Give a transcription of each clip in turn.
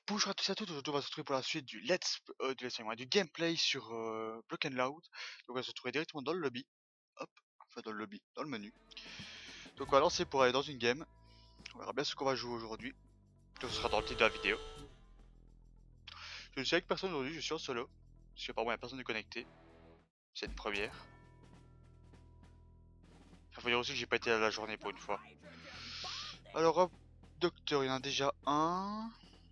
Bonjour à tous et à toutes, aujourd'hui on va se retrouver pour la suite du du gameplay sur Block and Loud. Donc on va se retrouver directement dans le lobby, hop, enfin dans le lobby, dans le menu. Donc on va lancer pour aller dans une game, on verra bien ce qu'on va jouer aujourd'hui. Ce sera dans le titre de la vidéo. Je ne suis avec personne aujourd'hui, je suis en solo, parce qu'apparemment il n'y a personne de connecté. C'est une première. Il faut dire aussi que j'ai pas été à la journée pour une fois. Alors hop, docteur, il y en a déjà un.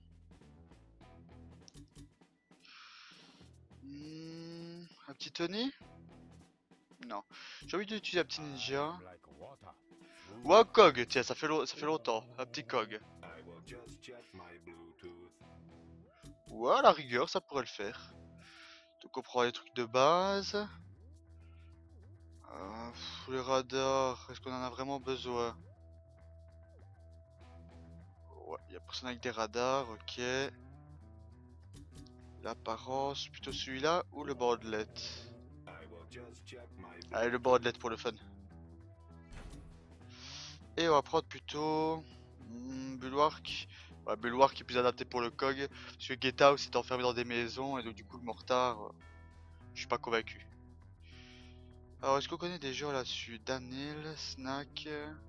Un petit Tony? Non. J'ai envie d'utiliser un petit ninja. Ou un Cog, tiens, ça fait longtemps. Un petit Cog. Ou à la rigueur, ça pourrait le faire. Donc on prend les trucs de base. Les radars, est-ce qu'on en a vraiment besoin? Ouais, il y a personne avec des radars, ok. L'apparence, plutôt celui-là ou le bordelet? Allez, le bordelet pour le fun. Et on va prendre plutôt Bulwark. Ouais, Bulwark est plus adapté pour le COG. Parce que Gatehouse est enfermé dans des maisons et donc du coup le mortar, je suis pas convaincu. Alors est-ce qu'on connaît des gens là-dessus? Daniel, Snack,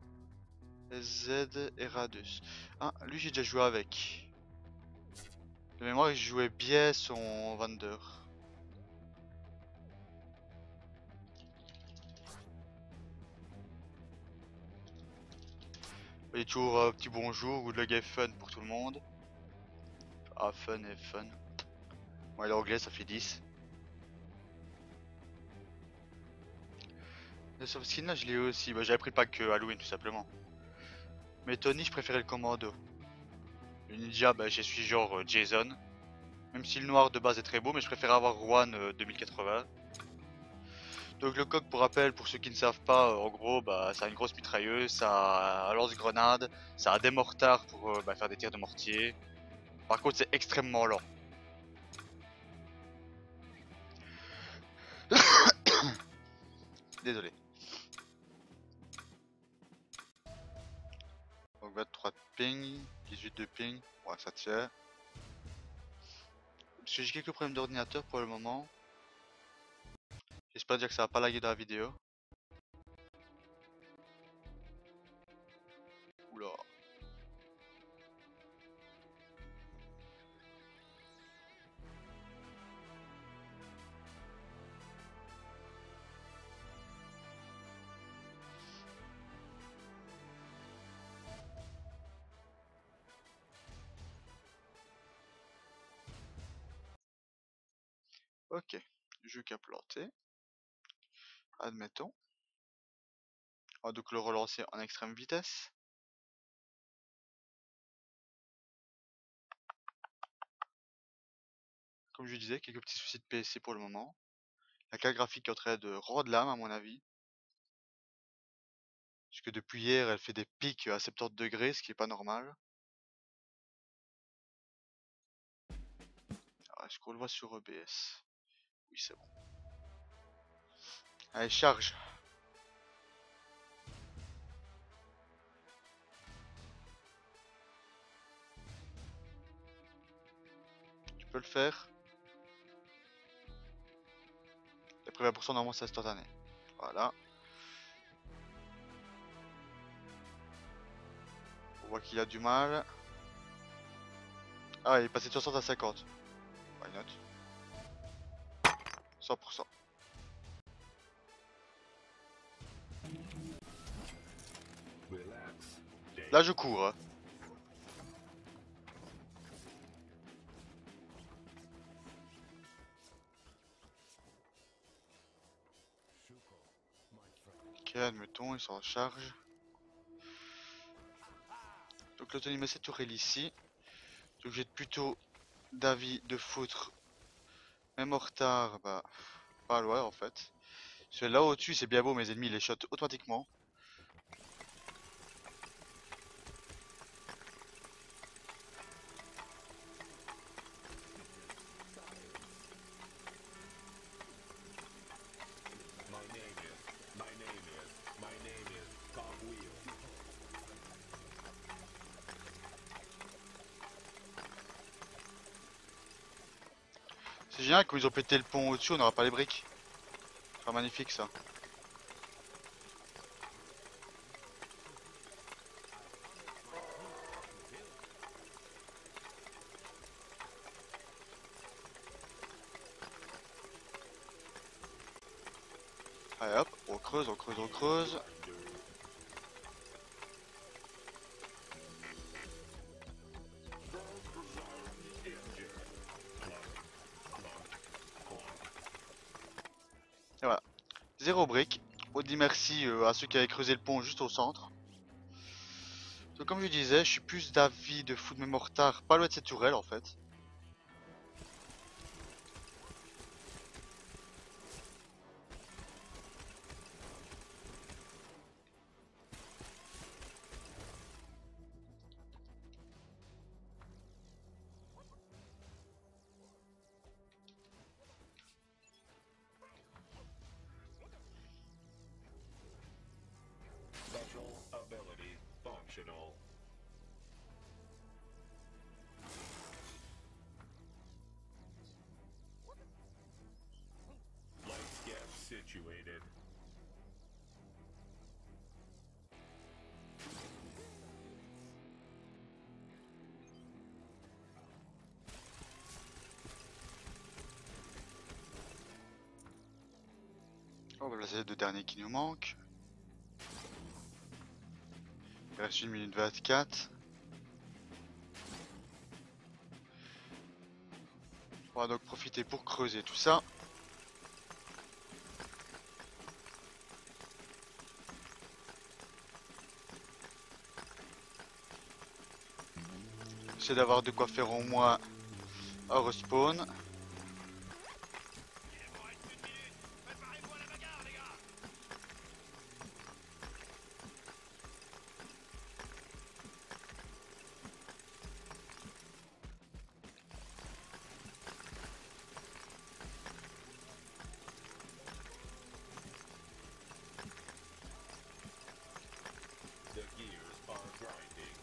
SZ et Radus. Ah, lui j'ai déjà joué avec. De mémoire il jouait bien son Vander. Et toujours petit bonjour, good luck et fun pour tout le monde. Ah, fun et fun. Bon, l'anglais ça fait 10. Le soft skin là je l'ai eu aussi, bah, j'avais pris le pack Halloween tout simplement. Mais Tony je préférais le commando. Le ninja bah je suis genre Jason. Même si le noir de base est très beau, mais je préfère avoir Juan 2080. Donc le coq pour rappel, pour ceux qui ne savent pas, en gros bah ça a une grosse mitrailleuse, ça a un lance-grenade, ça a des mortards pour faire des tirs de mortier. Par contre c'est extrêmement lent. Désolé. Donc 23 de ping, 18 de ping, ouais ça tient. Parce que j'ai quelques problèmes d'ordinateur pour le moment. J'espère dire que ça va pas laguer dans la vidéo. Oula. Ok, jeu qu'à planter. Admettons. On va donc le relancer en extrême vitesse. Comme je disais, quelques petits soucis de PC pour le moment. La carte graphique est en train de rendre l'âme à mon avis. Puisque depuis hier elle fait des pics à 70 degrés, ce qui est pas normal. Alors est-ce qu'on le voit sur EBS? Oui c'est bon. Allez charge. Tu peux le faire. Après 20% normalement c'est instantané. Voilà. On voit qu'il a du mal. Ah il est passé de 60 à 50. Why not? 100%. Là je cours hein. Ok admettons il s'en charge. Donc l'autonomie c'est tourelle ici. Donc j'ai plutôt d'avis de foutre même en retard, bah pas loin en fait. Celui-là au-dessus c'est bien beau, mes ennemis les shot automatiquement. C'est génial, quand ils ont pété le pont au-dessus, on n'aura pas les briques. Ce sera magnifique ça. Allez hop, on creuse, on creuse, on creuse. Et voilà, zéro brique. On dit merci à ceux qui avaient creusé le pont juste au centre. Donc, comme je disais, je suis plus d'avis de foutre mes mortards pas loin de cette tourelle en fait. Special ability functional. Let's get situated. On va placer les deux derniers qui nous manquent. Il reste 1 minute 24. On va donc profiter pour creuser tout ça. J'essaie d'avoir de quoi faire au moins un respawn. The gears are grinding.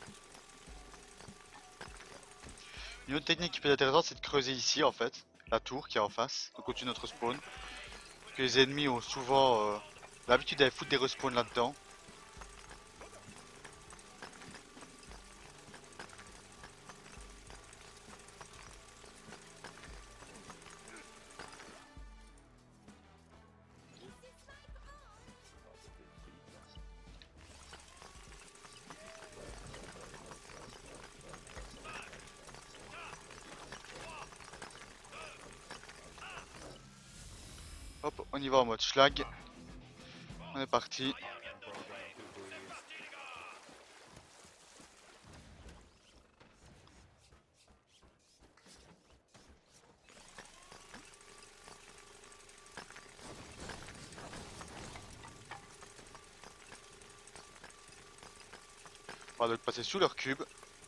Une autre technique qui peut être intéressante, c'est de creuser ici en fait, la tour qui est en face, donc au-dessus de notre spawn. Parce que les ennemis ont souvent l'habitude d'aller foutre des respawns là-dedans. Hop, on y va en mode schlag. On est parti. On va donc passer sous leur cube.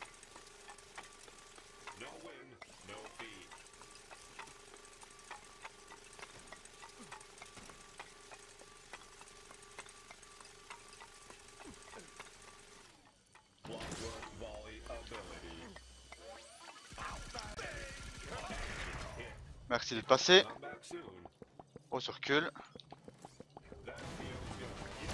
No win, no fee. Clockwork volley ability. Merci d'être passé. Come back soon. On se recule. That feels good.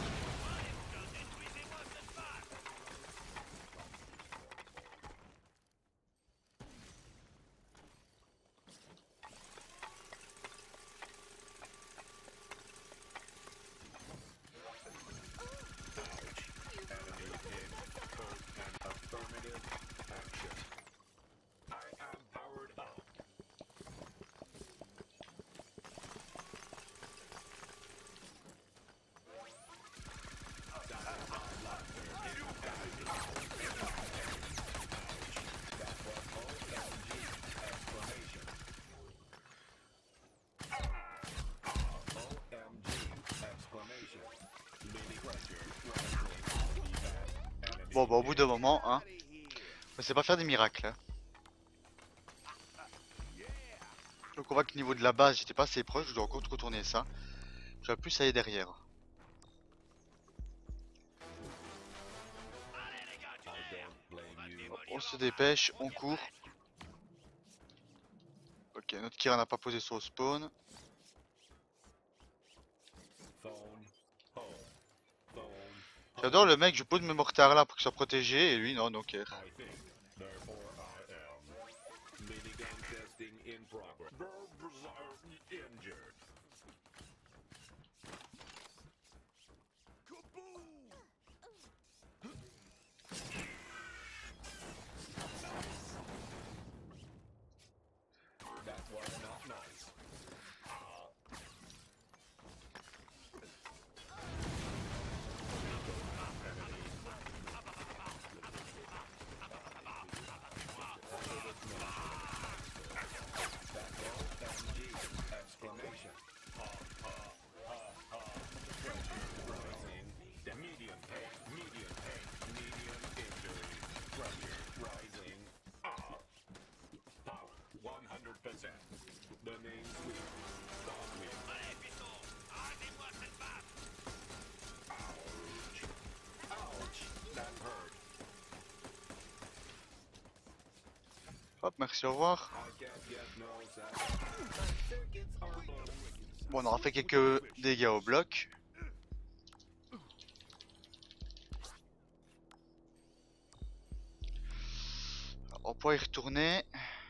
Enemy hit. Code and affirmative action. I am powered up. Bon bah au bout d'un moment, hein, on sait pas faire des miracles. Hein. Donc on voit que niveau de la base j'étais pas assez proche, je dois encore retourner ça. Je vais plus aller derrière. On se dépêche, on court. Ok, notre Kira n'a pas posé son spawn. Phone home. Phone. J'adore le mec, je pose mes mortards là pour qu'ils soient protégés et lui non, donc I think. Therefore I am. Minigun testing in progress. Injured. That was not nice. Exclamation. Rising. Medium pay. Medium pay. Medium injury. Pressure. Rising. Power. 100%. The name sweet. Dog win. Ouch. That hurt. hop, merci, au revoir. I can't get no satisfaction. Bon, on aura fait quelques dégâts au bloc. On pourra y retourner.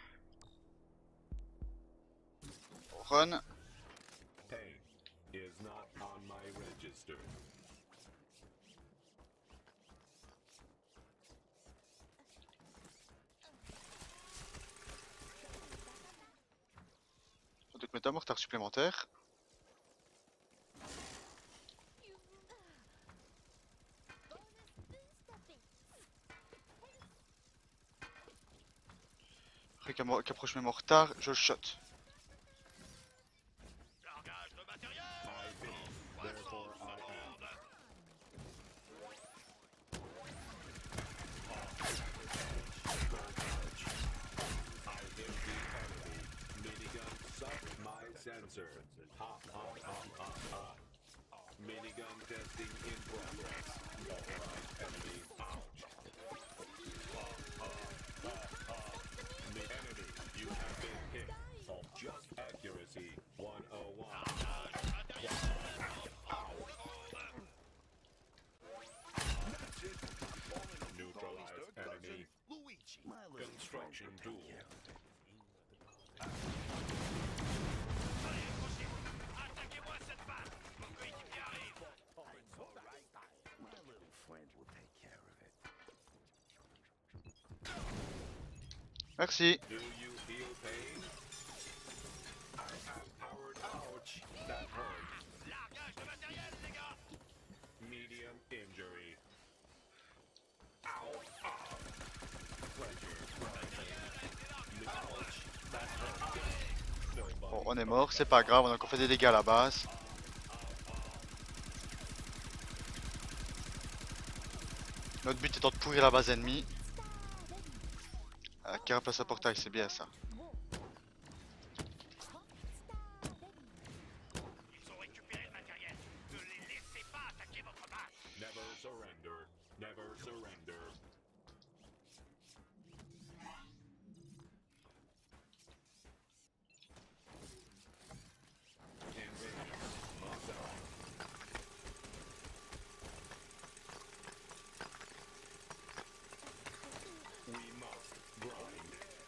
Run. Pain is not on my register. On doit mettre un mortard supplémentaire. Après qu'approche mes mortards, je le shot. I think, therefore I am. I hit the enemy. Minigun sucked my sensor. Ha ha ha ha ha. Minigun testing in progress. Alright, enemy. Ouch. Enemy, you have been hit. Just accuracy 101. Neutralize enemy. Construction tool. Merci. Do you feel pain? I am powered. Ouch. That hurt. Medium injury. Ow. Ah. Pressure. Ouch. That hurt. Bon, on est mort, c'est pas grave, on a encore fait des dégâts à la base. Notre but étant de pourrir la base ennemie. Carapace à portail, c'est bien ça. Never surrender. Never surrender. We must grind.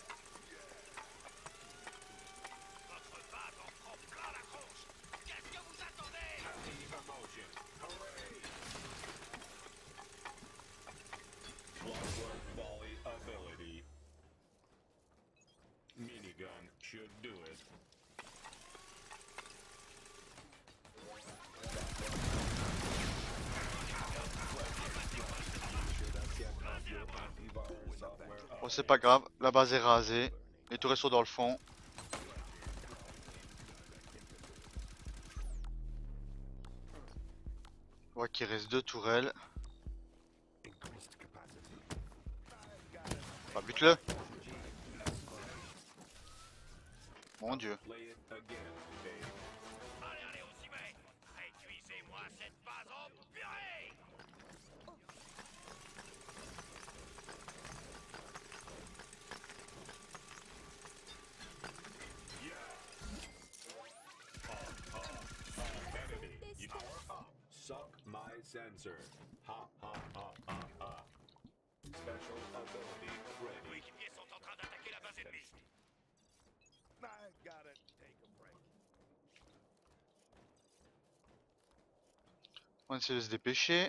Happy emotion. Hooray! Clockwork volley ability. Minigun should do it. Bon, c'est pas grave, la base est rasée. Les tourelles sont dans le fond. On voit qu'il reste 2 tourelles. Bah, bute-le. Mon dieu. Play it again, Dave. Yes, censored. Ha ha ha ha ha. Special ability ready. Coéquipiers sont en train d'attaquer la base ennemie. I gotta take a break. On va essayer de se dépêcher.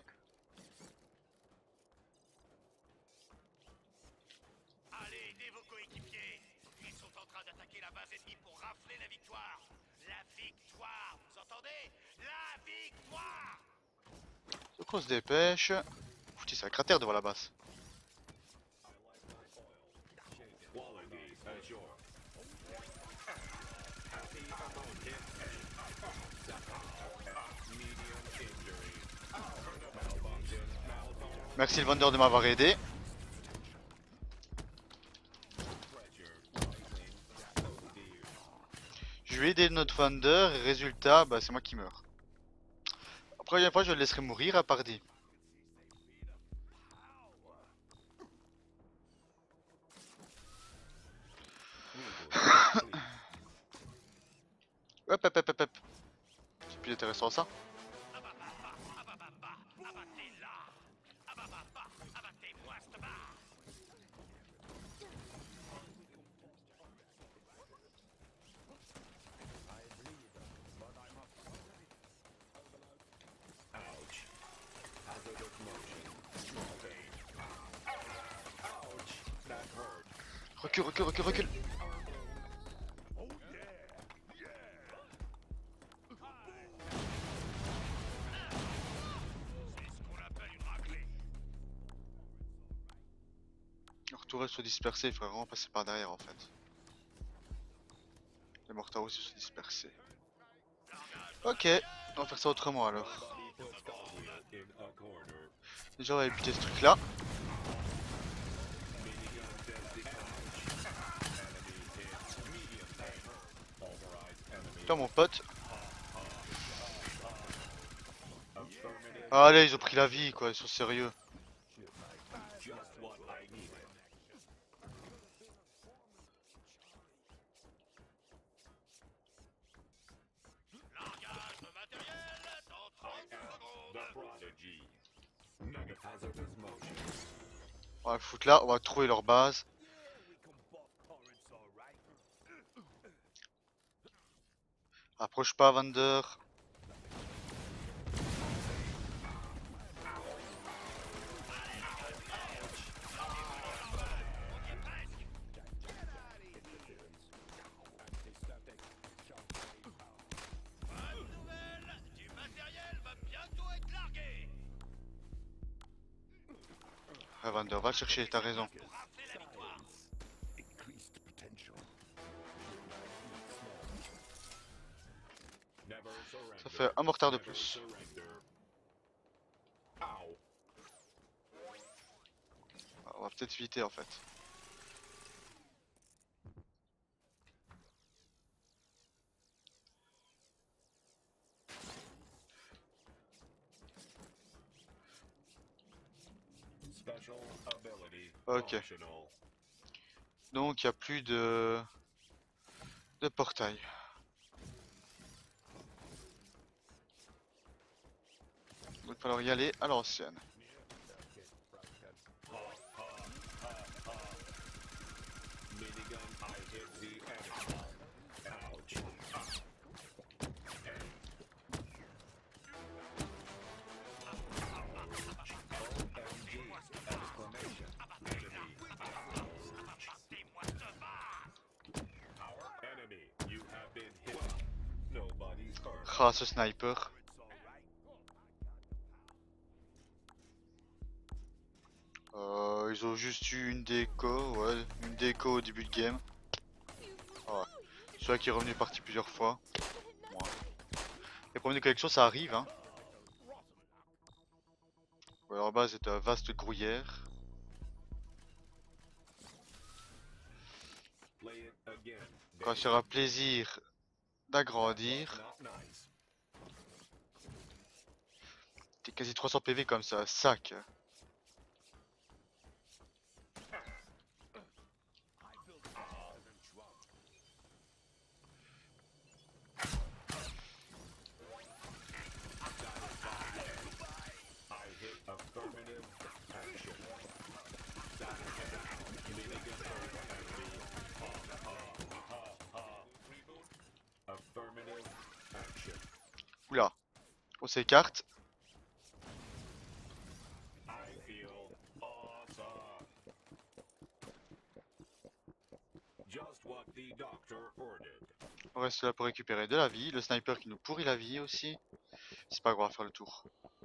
Allez, aidez vos coéquipiers. Ils sont en train d'attaquer la base ennemie pour rafler la victoire. La victoire, vous entendez? La victoire! Donc on se dépêche. Putain, c'est un cratère devant la base. Quality assured. Happy about it. Medium injury. Malfunction. Malfunction. Merci le vendeur de m'avoir aidé. Pressure rising. Oh dear. Je vais aider notre vendeur et résultat, bah c'est moi qui meurs. La première fois je le laisserai mourir à Pardy. Hop hop hop hop hop. C'est plus intéressant ça. Abattez-la! Abattez-moi cette barre! Ouch. Hazardous motion. Small pain. Ouch. That hurt. Recule, recule, recule, recule. C'est ce qu'on appelle une raclée. Leurs tourelles sont dispersées, il faudrait vraiment passer par derrière en fait. Les mortars aussi sont dispersés. Ok, on va faire ça autrement alors. Put Dahlia in a corner. Déjà on va buter ce truc là. Minigun testing. Ouch. Enemy hit. Medium pain. Pulverized enemy. Là mon pote. Affirmative. Allez, ils ont pris la vie quoi, ils sont sérieux. Just what I needed. Langage de matériel dans 30 secondes. The prodigy. Negative hazardous motion. On va le foutre là, on va trouver leur base. We can buff torrents, alright. Approche pas vendeur. Bonne nouvelle, du matériel va bientôt être largué. Ouais, vendeur, va le chercher, t'as raison. Pour rafler la victoire. Increased potential. Never surrender. Ça fait un mortar de Never plus. surrender. Ow. On va peut-être éviter en fait. Special ability. Ok. Optional. Donc il n'y a plus de portail. Il va falloir y aller à l'ancienne. Minigun, I hit the enemy. Ouch. OMG! Exclamation. Enemy. Abattez-moi cette barre. Enemy, you have been hit. Nobody's hurt. Ah, ce sniper. Ils ont juste eu une déco, ouais, une déco au début de game. Ouais. Celui qui est revenu parti plusieurs fois. Ouais. Les problèmes de collection ça arrive hein. Ouais, leur base est un vaste gruyère. Play it again. Quand il sera plaisir d'agrandir. Not nice. T'es quasi 300 PV comme ça, sac. On s'écarte. I feel awesome. Just what the doctor ordered. On reste là pour récupérer de la vie. Le sniper qui nous pourrit la vie aussi. C'est pas grave, on va faire le tour.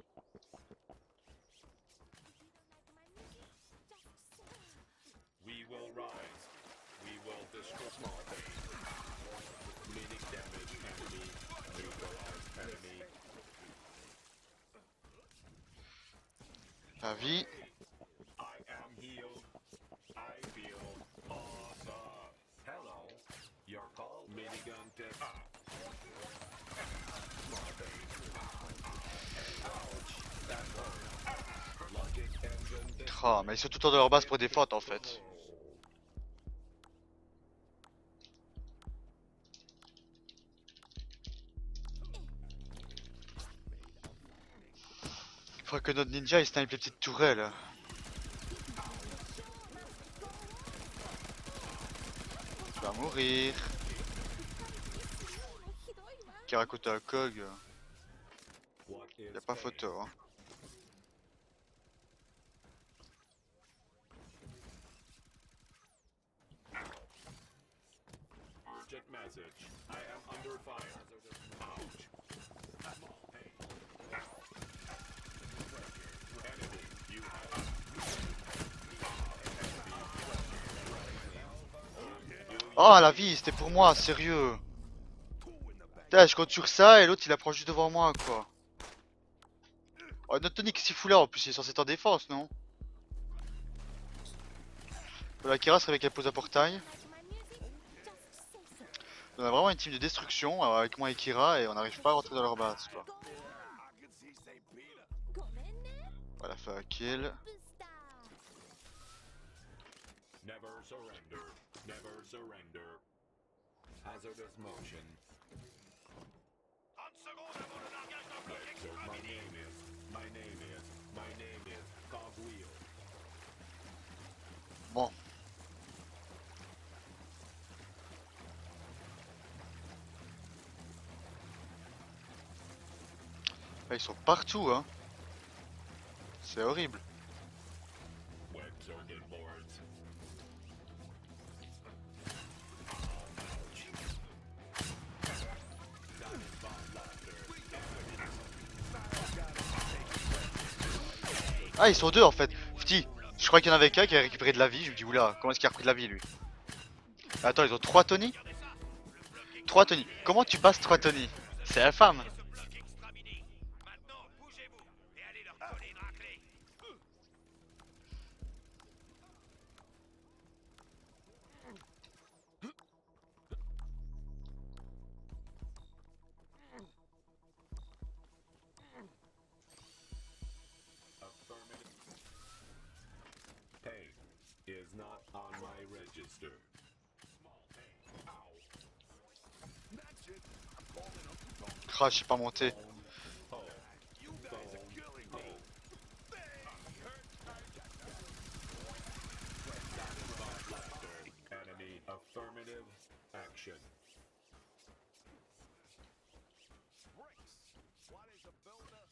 We will rise. We will destroy small things. Medic damage enemy. Neutralize enemy. La vie. I am healed. I feel awesome. Hello. Your call. Minigun test. Small thing. Ouch. That hurt. Logic engine test. Oh, mais ils sont tout le temps dans leur base pour des fautes en fait. Il faudrait que notre ninja il snipe les petites tourelles. Tu vas mourir. Kirakuta Kog, What is y a pas photo hein. urgent message? I am under fire. Ouch. Small pain. Enemy, you have. Oh la vie, c'était pour moi, sérieux. Putain, je compte sur ça et l'autre il approche juste devant moi quoi. Oh notre Tony qu'est-ce qu'il fout là en plus, il est censé être en défense non? La Kira se réveille qu'elle pose un portail. On a vraiment une team de destruction avec moi et Kira et on n'arrive pas à rentrer dans leur base quoi. Voilà, fait un kill. Never surrender. Never surrender. Hazardous motion. 30 secondes avant le largage d'un bloc So my name is Cogwheel. Bon. Ils sont partout hein. C'est horrible. Web circuit boards. Ah ils sont deux en fait. Petit, je crois qu'il y en avait qu'un qui avait récupéré de la vie. Je me dis oula, comment est-ce qu'il a repris de la vie lui? Attends, ils ont 3 Tony? 3 Tony. Comment tu passes 3 Tony? C'est infâme. ce bloc extraminé. Maintenant, bougez-vous et allez leur coller une raclée. Affirmative. Pain is not on my register. Small pain. Ow. Ah, je sais pas monter. Oh. Enemy affirmative action. What is a builder?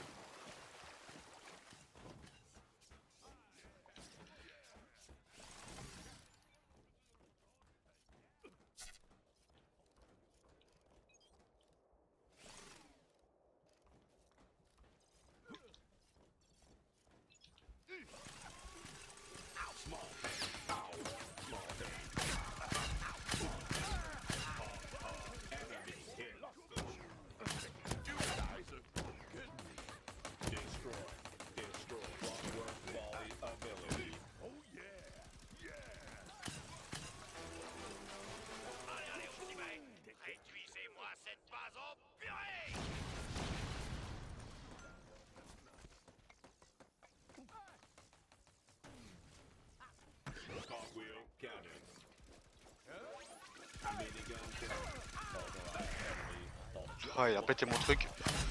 Ah, il a pété mon truc.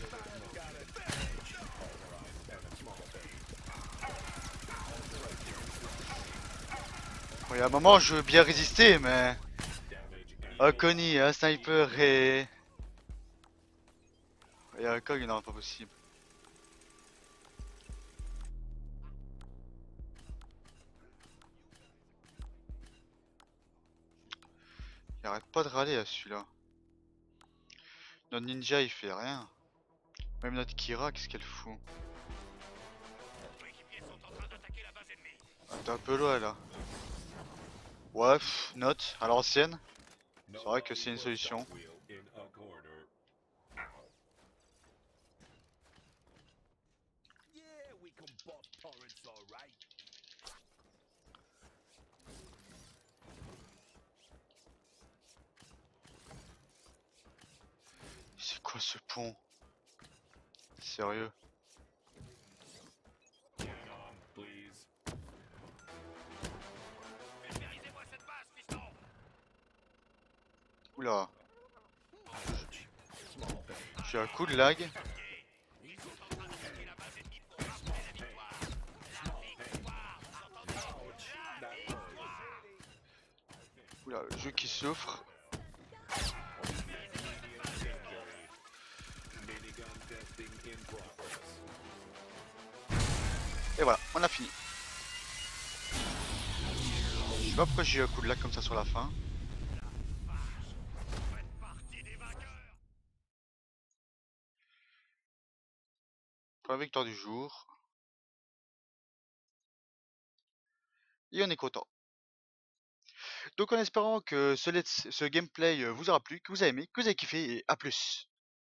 Bon, il y a un moment, je veux bien résister, mais... Un Connie, un sniper et... Il y a un cog, non, pas possible. Il arrête pas de râler à celui-là. Notre ninja il fait rien. Même notre Kira, qu'est-ce qu'elle fout? Vos coéquipiers sont en train d'attaquer la base ennemie. T'es un peu loin là. Ouais, note, à l'ancienne. C'est vrai que c'est une solution. Wheel in a corner. Yeah, we can bop torrents all right. C'est quoi ce pont? Sérieux? Get on, please. Pulvérisez-moi cette base, piston. Oula. J'ai un coup de lag. Ils sont en train d'attaquer la base ennemie pour rafler la victoire. La victoire, vous entendez? La victoire. Oula, le jeu qui souffre. Minigun testing in progress. Et voilà, on a fini. Je sais pas pourquoi j'ai eu un coup de lag comme ça sur la fin. Vous faites partie des vainqueurs. Première victoire du jour. Et on est content. Donc en espérant que ce gameplay vous aura plu, que vous avez aimé, que vous avez kiffé et à plus.